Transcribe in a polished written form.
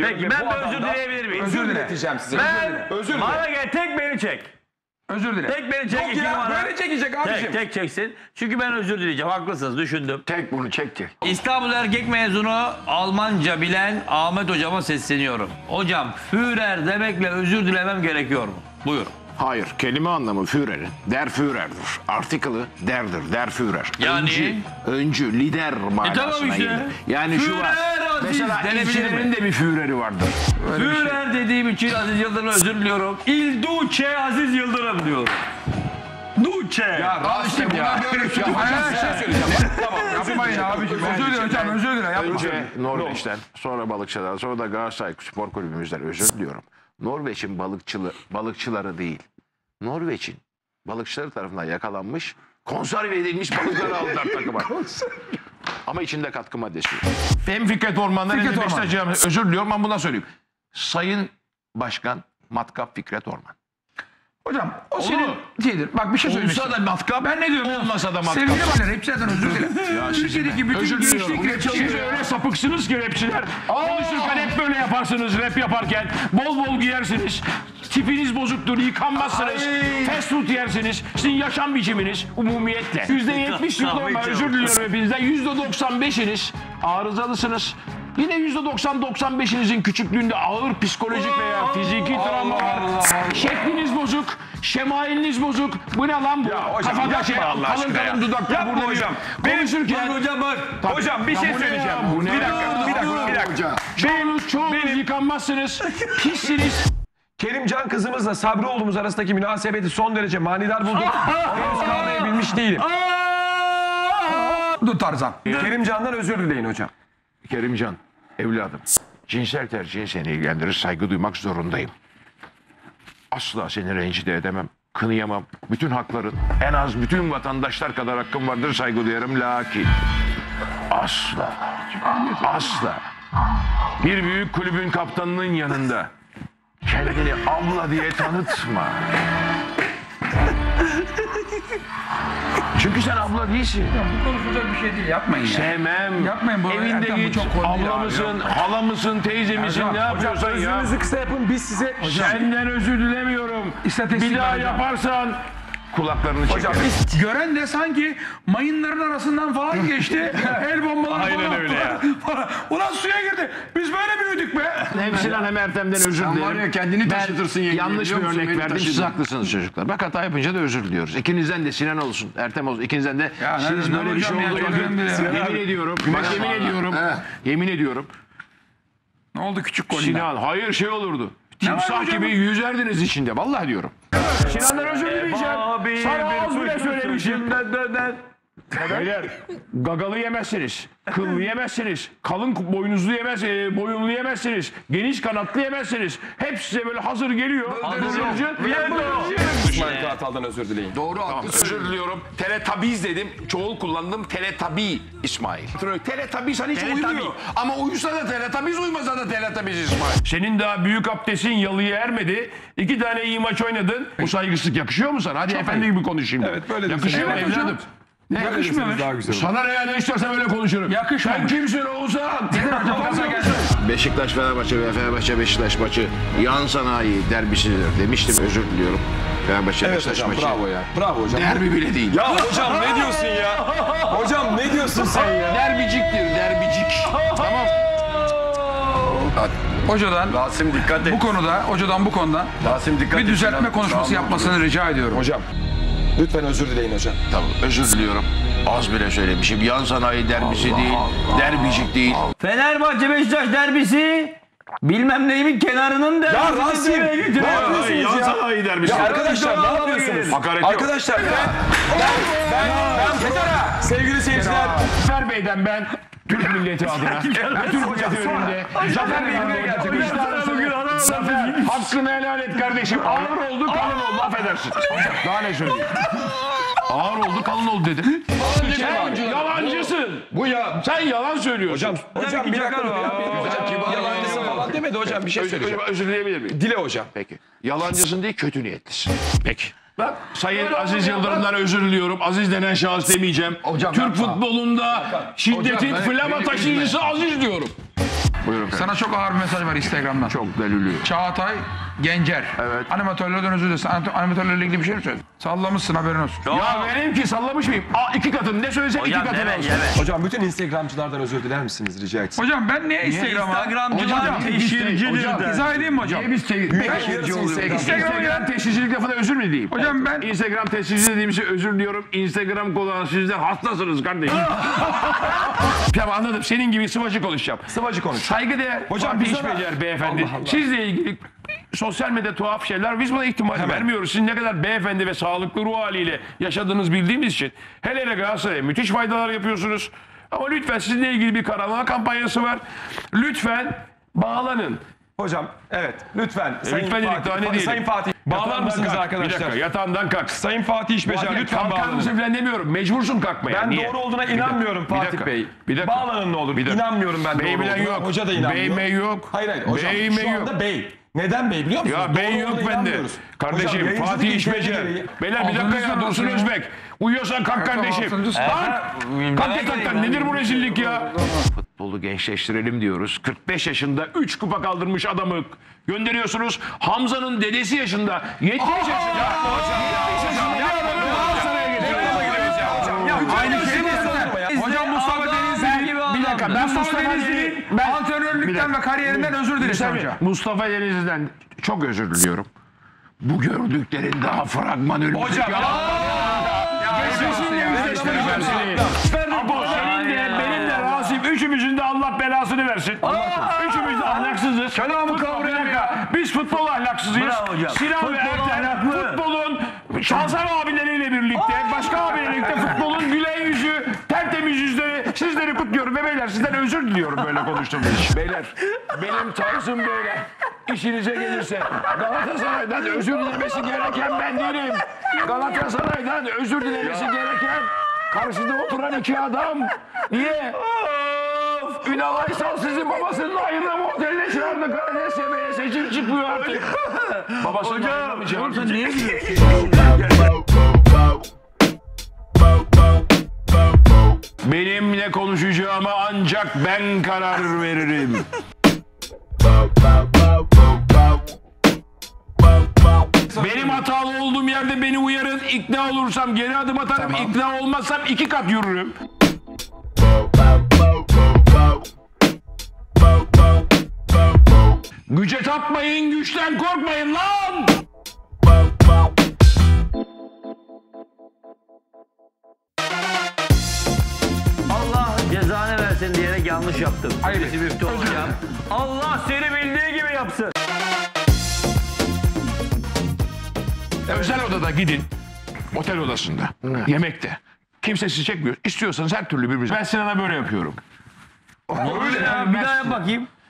diyorum. Peki ben bir özür dileyebilir miyim? Özür dileteceğim size. Ben bana gel tek beni çek. Özür dile. Tek beni çek. Yok iki ya numara. böyle çekecek abicim. Tek çeksin. Çünkü ben özür dileyeceğim. Haklısınız, düşündüm. Tek bunu çekti. İstanbul Erkek mezunu Almanca bilen Ahmet hocama sesleniyorum. Hocam Führer demekle özür dilemem gerekiyor mu? Buyur. Hayır, kelime anlamı Führer'in der Führer'dir. Artikılı derdir, der Führer. Yani? Öncü, lider manasına tamam işte. gelir. Yani şu var. Führer Aziz Mesela denebilir İlçelerin mi? de bir Führer'i vardır. Führer dediğim için Aziz Yıldırım'a özür diliyorum. Il Duce Aziz Yıldırım diyorum. Duce. Ya Rasim ya. Böyle bir şey söyleyeceğim. Tamam yapmayın abicim. Özür dile hocam özür dile. Yapma. Önce Norveç'ten, sonra balıkçılardan, sonra da Galatasaray Spor Kulübümüzden özür diliyorum. Norveç'in balıkçıları değil, Norveç'in balıkçıları tarafından yakalanmış, konserve edilmiş balıkları aldılar takıma. Ama içinde katkı maddesi yok. Hem Fikret Orman'dan hem de Fikret Orman. Beşiktaş'a özür diliyorum ama bundan söyleyeyim. Sayın Başkan Matkap Fikret Orman. Hocam o senin şeydir. Bak bir şey söylemek Olsa da istiyorum. matkap, Ben ne diyorum? olmasa da matkap. Sevgili başlar hepsinden özür dilerim. Türkiye'deki bütün Özür diliyorum. gençlik Siz öyle sapıksınız ki rapçiler. Konuşurken hep böyle yaparsınız rap yaparken. Bol bol giyersiniz. Tipiniz bozuktur, yıkanmazsınız. Fast food yersiniz. Sizin yaşam biçiminiz umumiyetle. %70 normal, özür diliyorum hepinizden. %95'iniz arızalısınız. Yine %90-95'inizin küçüklüğünde ağır psikolojik veya fiziki travma var. Şekliniz bozuk, şemailiniz bozuk. Bu ne lan bu? Kafada şey, kalın kalın dudaklar Yapma burada hocam. Konuşurken... Hocam bak. Hocam bir şey söyleyeceğim. Bu ne Bir ya? dakika. Çoğunuz yıkanmazsınız, pissiniz. Kerimcan kızımızla Sabrioğlu'muz arasındaki münasebeti son derece manidar buldum. Henüz kavrayabilmiş değilim. Dur Tarzan. Kerimcan'dan özür dileyin hocam. Kerimcan, evladım, cinsel tercihin seni ilgilendirir, saygı duymak zorundayım. Asla seni rencide edemem, kınıyamam. Bütün hakların, en az bütün vatandaşlar kadar hakkım vardır, saygı duyarım. Lakin asla bir büyük kulübün kaptanının yanında kendini abla diye tanıtma. Çünkü sen abla değilsin. Bu konuşulacak bir şey değil. Yapmayın ya. Sevmem. Yapmayın bu. Evinde Ertem, bu git. çok konu değil Abla abi, mısın, yok. hala mısın, teyze misin, Hocam, ne yapıyorsan ya. Özrünüzü kısa yapın, biz size... Senden özür dilemiyorum. İstatistik Bir daha hocam. yaparsan kulaklarını çekerim. Hocam gören de sanki mayınların arasından falan geçti. El bombaları Aynen falan öyle attılar. Falan. Ulan suya girdi. Biz böyle büyüdük be. Hem Sinan hem Ertem'den özür dilerim. var ya kendini taşıtırsın yengeye, Yanlış bir biliyor musun? örnek Beni verdim. Siz taşıdın. haklısınız çocuklar. Bak hata yapınca da özür diliyoruz. İkinizden de Sinan olsun, Ertem olsun. İkinizden de Ya siz nereden böyle bir şey hocam ya? oldu. Önemli değil. Yemin ediyorum. Bak yemin ediyorum. Ne oldu küçük golünden? Sinan hayır şey olurdu. Ne var Timsah hocam? gibi yüzerdiniz içinde. Vallahi diyorum. Sinan'dan özür dileyeceğim. Sana az bile söylemişim. Beyler gagalı yemezsiniz. Kıllı yemezsiniz. Kalın boynuzlu boyunlu yemezsiniz. Geniş kanatlı yemezsiniz. Hep size böyle hazır geliyor. İsmail Kartal'dan özür dileyin. Doğru haklısın. Özür diliyorum. Teletabiz dedim. Çoğul kullandım. Teletabi İsmail. Teletabi sana hiç uymuyor. Ama uyusa da teletabiz, uymasa da teletabiz İsmail. Senin daha büyük abdestin yalıya ermedi. 2 tane iyi maç oynadın. Bu saygısızlık yakışıyor mu sana? Hadi efendi gibi konuş şimdi. Evet, böyle yakışıyor mu Evet hocam. evladım? Yakışmıyor mu? Daha güzel. Sana ne yani istersen öyle konuşurum. Yakışmamış. Sen kimsin Oğuzhan? Gaza geldi. Beşiktaş Fenerbahçe ve Fenerbahçe Beşiktaş maçı yan sanayi derbisidir demiştim, özür diliyorum. Fenerbahçe Evet Beşiktaş hocam, maçı. bravo ya. Bravo hocam. Derbi bile değil. Ya hocam ne diyorsun ya? Hocam ne diyorsun sen ya? Derbiciktir, derbicik. Tamam. Hocadan Rasim dikkat et. hocadan bu konuda Rasim dikkat et. bir düzeltme Sinan, konuşması sağ olun. yapmasını rica ediyorum. Hocam lütfen özür dileyin hocam. Tamam, özür diliyorum. Az bile söylemişim. Yan sanayi derbisi değil, derbicik değil. Fenerbahçe Beşiktaş derbisi bilmem neyimin kenarının derbisi. Ya Rasim, diye geçiyor. ne yapıyorsunuz ya? sanayi derbisi. Ya arkadaşlar ne Allah'a yapıyorsunuz? gelin. Hakaret yok. Arkadaşlar ben sevgili seyirciler. Zafer Bey'den ben Türk milleti adına ve Türk milleti önünde Zafer Bey'den Zafer hakkını helal et kardeşim. Ağır oldu kalın oldu, affedersin. Daha ne söyleyeyim? Ağır oldu kalın oldu dedim. Sen yalancısın. Bu ya. Sen yalan söylüyorsun. Hocam bir dakika. Hocam yalancısın falan demedi hocam, bir şey söyleyeceğim. Özür dileyebilir miyim? Dile hocam. Peki. Yalancısın değil, kötü niyetlisin. Peki. Sayın Aziz Yıldırım'dan özür diliyorum. Aziz denen şahıs demeyeceğim. Hocam Türk yapma. futbolunda şiddetin Hocam, flama beni taşıyıcısı Aziz diyorum. Buyurun efendim. Sana çok ağır bir mesaj var Instagram'dan. Çok delülüyor. Çağatay Gencer. Evet. Animatörlerden özür dilesin. Animatörlerle ilgili bir şey mi söyledin? Sallamışsın, haberin olsun. Ya vereyim ki sallamış mıyım? Aa, 2 katını ne söylesem 2 Hocam katını deme, alsın. yeme. Hocam bütün Instagramcılardan özür diler misiniz rica etsem? Hocam ben niye Instagram'a... Instagramcılar teşhircidir. İzah edeyim mi hocam? Niye biz teşhirci oluyoruz? Instagram teşhircilik lafına özür mü diyeyim? Hocam ben... Instagram teşhirci dediğim şey özür diliyorum. Instagram kullanan sizler hastasınız kardeşim. Tamam anladım. Senin gibi sıvacı konuşacağım. Sıvacı konuş. Saygıdeğer Hocam Fatih biz ona- İşbecer beyefendi. Allah Allah. Sizle ilgili sosyal medya tuhaf şeyler biz buna ihtimal vermiyoruz. Siz ne kadar beyefendi ve sağlıklı ruh haliyle yaşadığınız bildiğimiz için hele hele Galatasaray'a müthiş faydalar yapıyorsunuz. Ama lütfen sizinle ilgili bir karalama kampanyası var. Lütfen bağlanın. Hocam evet lütfen. Lütfen dedik daha ne diyelim. Sayın Fatih. Bağlar Yatağından mısınız kalk. Bir arkadaşlar? dakika yatağından kalk. Sayın Fatih İşbecer lütfen Kalkar bağlanın. mısın falan demiyorum. Mecbursun kalkmaya. Ben Niye? doğru olduğuna inanmıyorum Bir Fatih dakika, Bey. bir dakika. Bağlanın ne olur. Bir dakika. İnanmıyorum ben Bey doğru bilen olduğuna. yok. Hoca da inanmıyor. Bey mey yok. Hayır hocam Bey şu mey yok. anda bey. Neden bey biliyor musunuz? Ya bey Doğru yok olduğuna bende. inanmıyoruz. Kardeşim Hocam, yayıncılık Fatih ilkeleri İşbecer. gereği- Beyler bir dakika ya Dursun Özbek. Uyuyorsan kalk kardeşim. Kalk. Kalk yataktan. Nedir bu rezillik ya? Futbolu gençleştirelim diyoruz. 45 yaşında 3 kupa kaldırmış adamı gönderiyorsunuz. Hamza'nın dedesi yaşında 70 yaşında. Aynı şey mi? Hocam Mustafa Denizli... Bir dakika ben Mustafa Denizli'nin antrenörlükten ve kariyerinden özür dilesin hocam. Mustafa Denizli'den çok özür diliyorum. Bu gördüklerin daha fragman önümüzdeki Hocam Apo senin de benim de Rasim üçümüzün de Allah belasını versin. Üçümüz de ahlaksızız. Kelamı kavrayan biz futbol ahlaksızıyız. Bravo hocam. Sinan ve Ertem futbolun Şansan abileriyle birlikte başka abilerle birlikte futbolun gülen yüzü tertemiz yüzleri sizleri kutluyorum ve beyler sizden özür diliyorum böyle konuştuğum için. Beyler benim tarzım böyle. İşinize gelirse Galatasaray'dan özür dilemesi gereken ben değilim. Galatasaray'dan özür dilemesi gereken karşıda oturan 2 adam. Niye? Ünal Aysal sizin babasının ayrılama oteline çağırdı. Karadeniz yemeğe seçim çıkmıyor artık. Babasının ayrılama çağırdı. Niye gülüyorsun? Benimle konuşacağıma ancak ben karar veririm. Benim hatalı olduğum yerde beni uyarın. İkna olursam geri adım atarım. İkna olmazsam 2 kat yürürüm. Güce tapmayın, güçten korkmayın lan! Allah cezanı versin diyerek yanlış yaptım. Hayır. Müftü olacağım. Allah seni bildiği gibi yapsın. Özel odada gidin. Otel odasında. Yemekte. Kimse sizi çekmiyor. İstiyorsanız her türlü birbirinize. Ben Sinan'a böyle yapıyorum. Bir daha yap bakayım.